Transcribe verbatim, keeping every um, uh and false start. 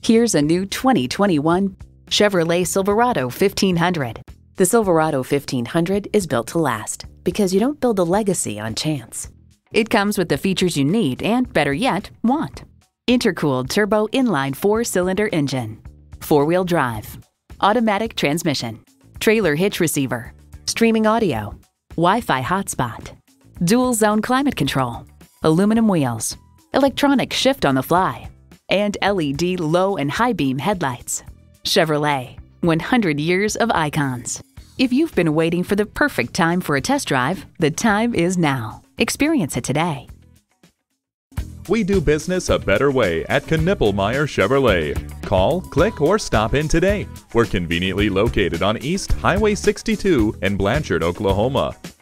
Here's a new twenty twenty-one Chevrolet Silverado fifteen hundred. The Silverado fifteen hundred is built to last because you don't build a legacy on chance. It comes with the features you need and, better yet, want. Intercooled turbo inline four-cylinder engine, four-wheel drive, automatic transmission, trailer hitch receiver, streaming audio, Wi-Fi hotspot, dual zone climate control, aluminum wheels, electronic shift on the fly, and L E D low and high beam headlights. Chevrolet, one hundred years of icons. If you've been waiting for the perfect time for a test drive, the time is now. Experience it today. We do business a better way at Knippelmeyer Chevrolet. Call, click, or stop in today. We're conveniently located on East Highway sixty-two in Blanchard, Oklahoma.